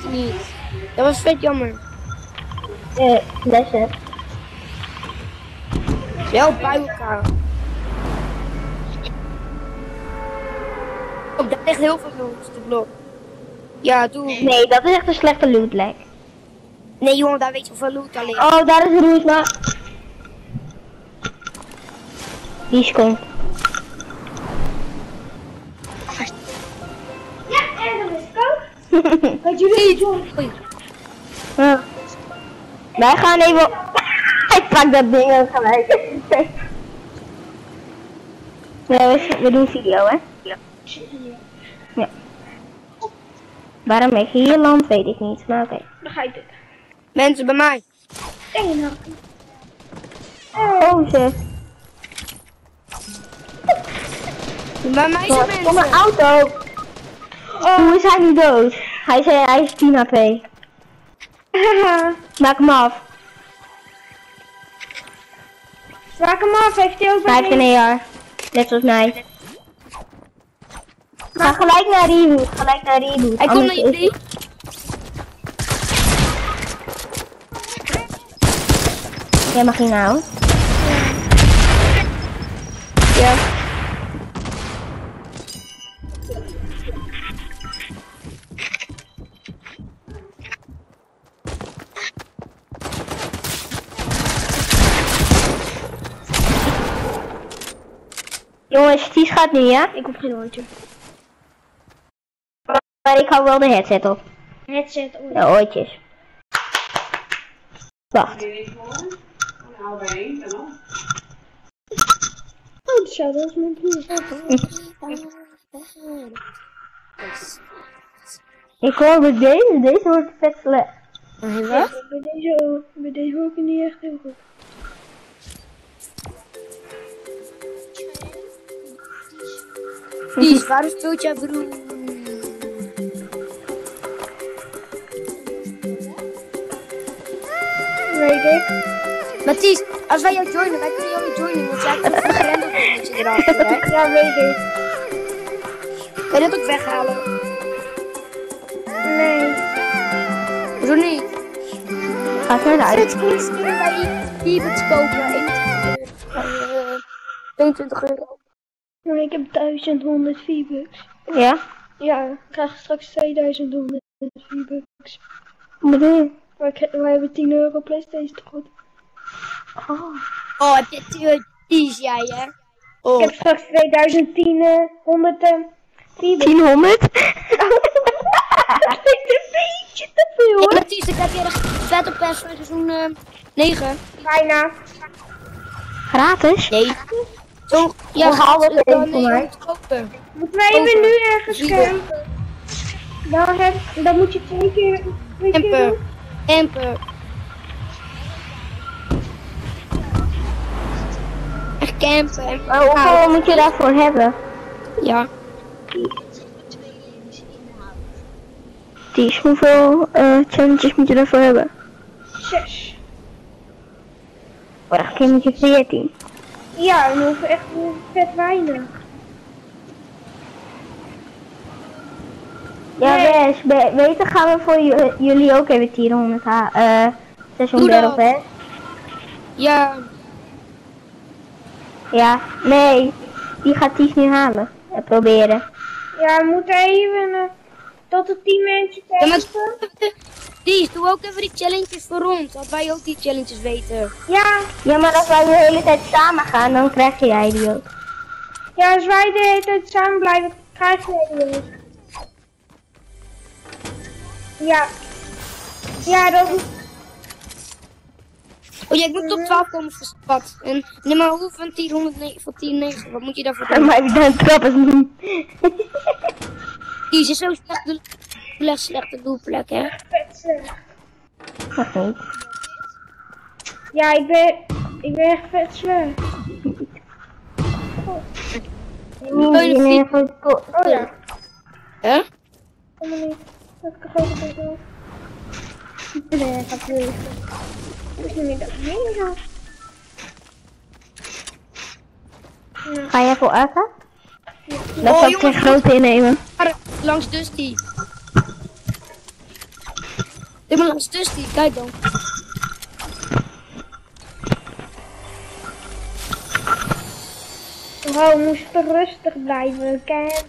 hij niet. Dat was vet jammer. Lessen. Wel bij elkaar. Oh, daar ligt heel veel loot, de blok. Ja, doe. Nee, dat is echt een slechte loot lag. Nee jongen, daar weet je hoeveel loot al ligt. Oh, daar is Roes, maar... Die is komt. Ja, en dan is het koud. Wat jullie doen? Oei. Ja. Wij gaan even... Ik pak dat ding ook gelijk. Nee, we doen video, hè? Ja. Waarom ik hier land, weet ik niet, maar oké. Begrijp ik. Mensen bij mij. En nou. Oh, zeg. Bij mij zijn mensen. Kom een auto. Oh, hoe is hij nu dood? Hij zei hij is 10 HP. Maak hem af. Maak hem af, heeft hij ook Hij heeft een AR. Net zoals mij. Ga gelijk naar reboot. Gelijk naar reboot. Hij komt naar jullie. Jij mag hier nou. Ja. Jongens, die gaat nu, ja? Ik hoef geen oortje. Maar ik hou wel de headset op. Headset oortje. De oortjes. Wacht. Oh, zo, dat is mijn broer. Ik hoor bij deze wordt vet slecht. Wat? Bij deze hoor ik niet echt heel goed. Ties, waarom speelt jij broer? Weet ik. Maar Ties, als wij jou joinen, wij kunnen jou niet joinen, want jij hebt een grendeltje erachter, hè? Ja, weet ik. Kan je dat ook weghalen? Nee. Hoezo niet? Gaat naar de uit. Het is kunnen bij Ebert kopen. 22 euro. Maar ik heb 1100 V-Bucks. Ja? Ja, ik krijg straks 2100 V-Bucks. Wat bedoel je? Wij hebben 10 euro PlayStation goed. Oh, Ties jij, hè? Oh. Ik heb straks 2010 100 V-Bucks. 1000? Dat is een beetje te veel, hoor. Ja, Ties, ik heb hier echt vet op PES van seizoen 9. Bijna. Gratis? Nee. Zo, ja, Oh, haal dat ik kan even voor mij. niet kopen. Moeten wij even Over. nu ergens Vier. campen? Dan moet je 2 keer Camper. doen. Camper. Echt camper. Hoeveel moet je daarvoor hebben? Ja. Ties, hoeveel challenges moet je daarvoor hebben? 6. Vorige keer moet je 14. Ja, we hoeven echt vet weinig. Ja, Nee. beter gaan we voor jullie ook even 400 seizoen Doe battle dat. pass. Ja. Ja, nee. Die gaat Ties nu halen. Proberen. Ja, we moeten even tot de 10 mensen Ja, maar testen. Ties, doe ook even die challenges voor ons, dat wij ook die challenges weten. Ja, Ja, maar als wij de hele tijd samen gaan, dan krijg jij die ook. ja, als wij de hele tijd samen blijven, krijg je die ook. Ja. Ja, dat is... Oh ja, ik moet top 12 komen voor wat. En neem maar hoe van 1009 voor 10-9, wat moet je daarvoor doen? Maar ik ben trappen niet. Ties is zo slechte doelplek, hè? vet slecht. Wacht niet. Ja, ik ben echt vet slecht. Oh ja. Hè? Kom maar niet. Dat ik er gewoon op doe. Nee, dat gaat weer. Dat is niet dat heen gaat. Ga jij voor Aka? Dat Oh, zou ik geen jongens, grote innemen. Maar langs Dusty. Ik ben nog eens die. Kijk dan. Oh, we moesten rustig blijven, kijk.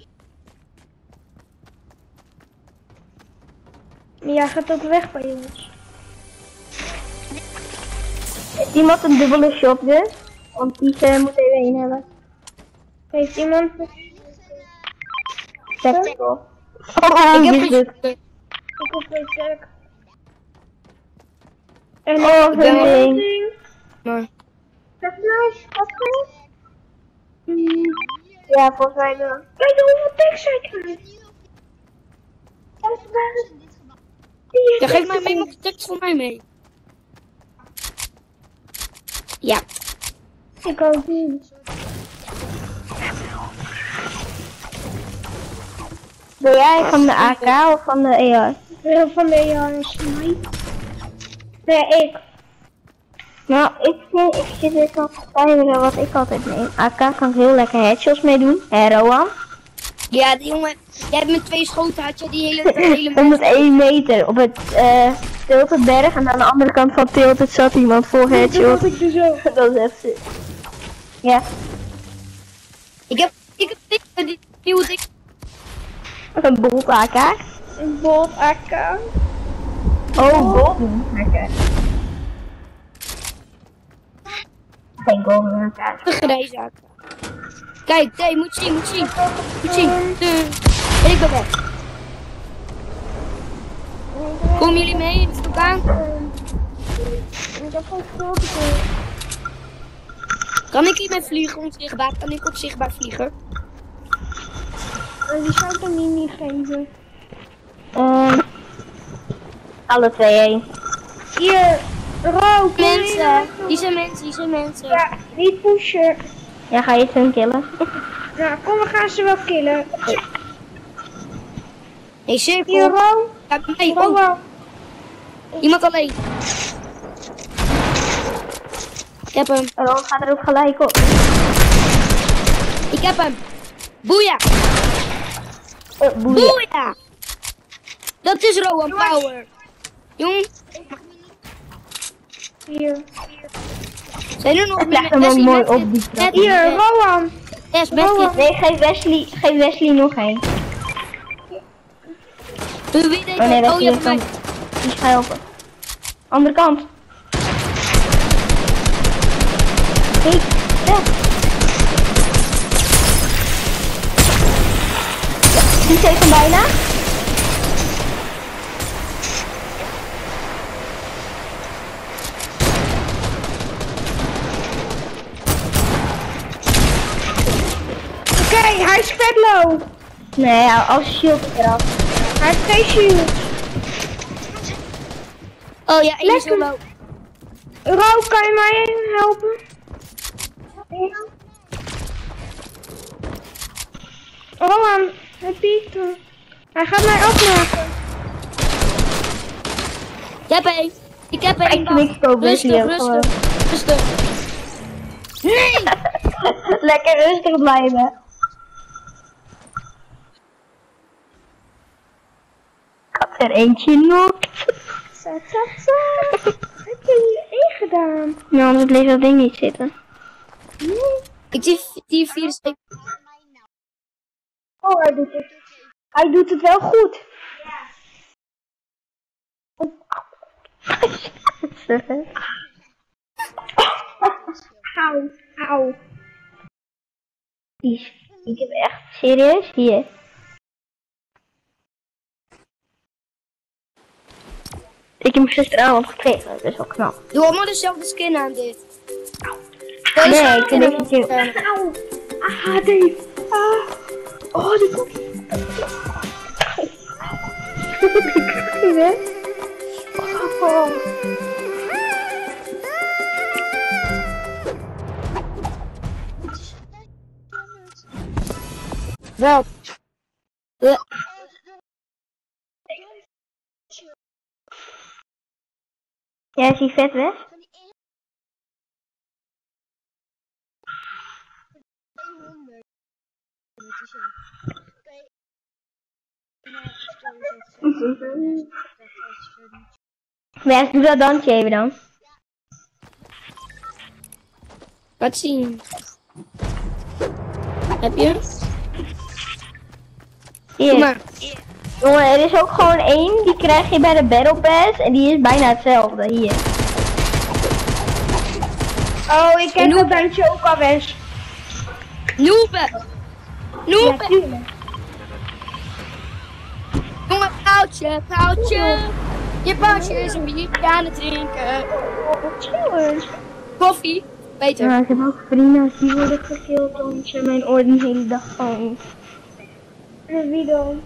Ja, gaat ook weg bij ons. Heeft iemand een dubbele shot dus? Want die moet even één hebben. Heeft iemand... Tactical. Ik heb dit. geen... Ik hoef geen sterk. En Oh, Ik ben wel- hunting. Maar... dat is nice. Wat goed. Ja, volgens mij wel. Kijk hoeveel tekst ik krijg. Ja, geef mij mee, maar tekst voor mij mee. Ja. Ik ook niet. Ben jij van de AK of van de AR? Van de jongens. Nee, ik. Nou, ik zit dus nog te twijfelen wat ik altijd neem. AK kan ik heel lekker headshots mee doen. Hé, Roan? Ja, die jongen, jij hebt met 2 schoten had je die hele 101 meter op het Tilted berg en aan de andere kant van Tilted zat iemand vol Dat headshot. had ik dus ook. Dat is echt sick. Ja, Ik heb die nieuwe dik. een bolt AK. Een bolt AK. Oh, golden AK. Geen golden AK. Grijze. Kijk, nee, moet zien. Moet zien. En ik ben weg. Komen jullie mee in het aan? Ik heb geen grote keer. Kan ik hiermee vliegen onzichtbaar? Kan ik onzichtbaar vliegen? Die zou ik dan niet geven. Alle twee één. Hier, rook. Mensen, die zijn mensen. Ja, niet pushen. Ja, ga je hun killen? Nou, kom, we gaan ze wel killen. Hey, Hier, cirkel. rook. Ja, bij mij. Rook Oh, wel. iemand alleen. Ik heb hem. Ron gaat er ook gelijk op. Ik heb hem. Boeia. Boeien. Boeia. Dat is Rowan Power. Jong, Hier. zijn er nog Het meer legt hem ook Wesley mooi met op die dit? trap. Hier, Rowan. Yes, Wesley. Nee, geef Wesley nog één. Doe wie deed Oh nee, dat? Wesley Oh, ja, heeft bij dan. mij. Die ga helpen. Andere kant. Kijk, weg. Ja, die heeft hem bijna. Oké, hij is vet low. Nee, als shield eraf. Hij heeft geen shield. Oh ja, één is Lekker. wel low. Rook, kan je mij even helpen? Rowan, hij piekt hem. Hij gaat mij afmaken. Ik heb één. Ik heb één. Ik knikscoop Wesley ook gewoon. Rustig. Nee! Lekker rustig blijven. Ik had er eentje nog. Wat heb je hier gedaan? Nou, anders bleef dat ding niet zitten. Ik zie die 4 Oh, hij doet het. Hij doet het wel goed. Auw, auw. Ik heb echt serieus hier. Ik heb hem gisteravond gekregen, dat is wel knap. Doe allemaal dezelfde skin aan dit. Nee, ik vind deze keer. Auw. Ah, Dave. Ah. Oh, die komt. Oh. Wel. Ja, is hij vet weg? Ja, doe dat dansje even dan. Laat zien. Heb je? Hier. Doe maar. Jongen, er is ook gewoon één, die krijg je bij de Battle Pass en die is bijna hetzelfde, hier. Oh, ik heb dat dansje ook al eens. Noebe! Noebe! Ja, tuurlijk. Jongen, paaltje! Je paaltje is een biertje aan het drinken. Chillen. Koffie? Beter. Ja, ik heb ook vrienden die worden gekild omdat ze mijn oor de hele dag gewoon... Wie dan?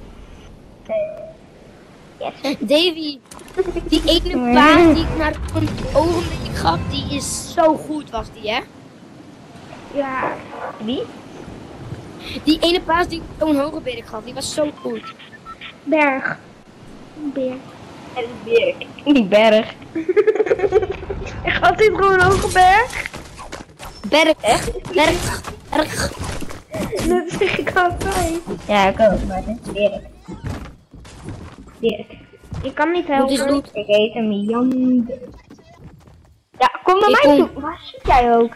Yes. Davy, die ene paas die ik naar een ogenblik gaf, die is zo goed, was die, hè? Ja. Wie? Die ene paas die ik zo'n hoge berg gaf, die was zo goed. Berg. Berg. Het is berg. Die berg. Ik had dit gewoon een hoge berg. Berg, echt? Berg. Dat zeg ik altijd. Ja, ik ook, maar het is berg. Berg. Ik kan niet Moet eens helpen. doen. Ik heet hem Jan. Ja, kom naar Ik mij kom. toe. Waar zit jij ook?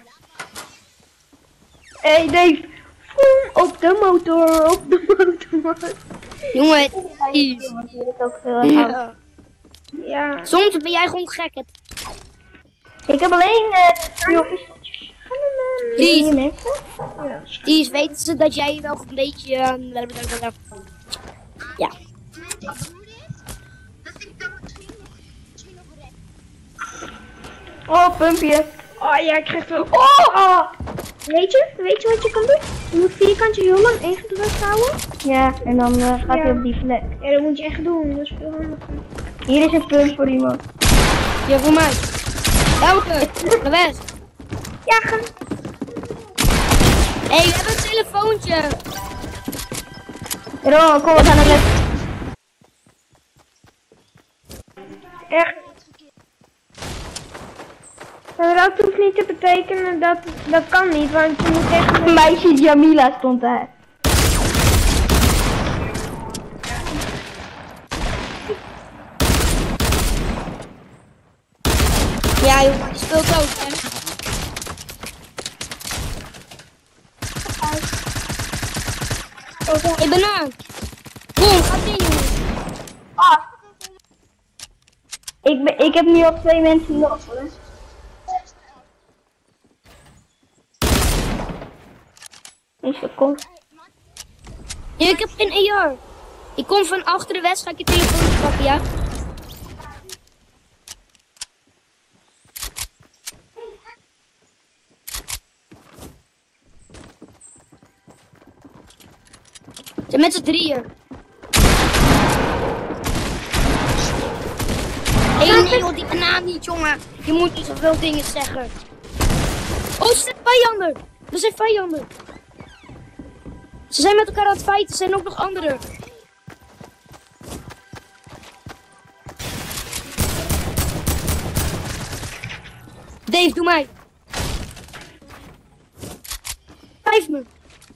Hey Dave. Voem, op de motor. Jongen, het is... Het is ook veel aan. Ja. Ja. Soms ben jij gewoon gek. Ik heb alleen Die, mensen. die weten ze dat jij wel een beetje... ja. Oh, pumpje. Oh ja, ik krijg wel. Oh! Weet je wat je kan doen? Je moet vierkantje heel lang ingedrukt houden. Ja, en dan gaat hij Ja. op die plek. Ja, dat moet je echt doen. Dat is veel handiger. Hier is een pump voor iemand. Ja, voor mij. Elke, de west. Ja, ga. Hé, we hebben een telefoontje. Ron, kom, we gaan naar de... Echt. Maar dat hoeft niet te betekenen dat kan niet, want je moet echt... Meisje Jamila stond daar. Ja, jongen, die speelt ook, hè. Ik ben aan. Kom, ga in, jongen. Ik heb nu al 2 mensen nog. Hoor. Een seconde. Ja, ik heb geen AR. Ik kom van achter de west, ga ik je telefoon pakken, ja? Ze zijn met z'n drieën. Nee, joh, die banaan niet, jongen. Je moet niet zoveel dingen zeggen. Oh, ze zijn vijanden. Er zijn vijanden. Ze zijn met elkaar aan het fighten. Er zijn ook nog anderen. Dave, doe mij. Vijf me.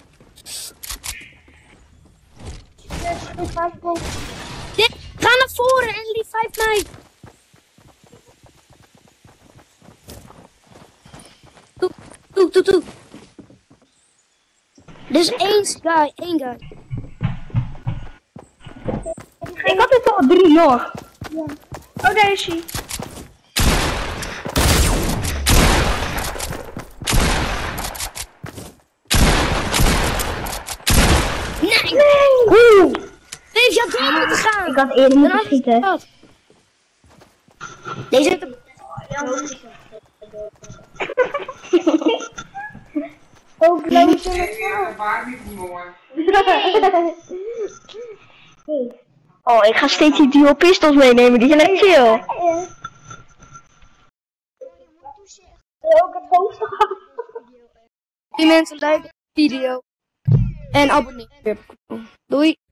Ga naar voren en lief 5 mij. Toe. Er is één guy. Ik had er toch 3 nog. Ja. Oh, daar is hij. Nee! Oeh, Dave, je had door moeten gaan. ik had eerder Dan moeten had ik schieten. gehad. Deze heeft een... Ook lozen Oh, ik ga steeds die dual pistols meenemen, die zijn echt chill. ook het hoofd gehad. Die mensen, like de video. En abonneer. Doei.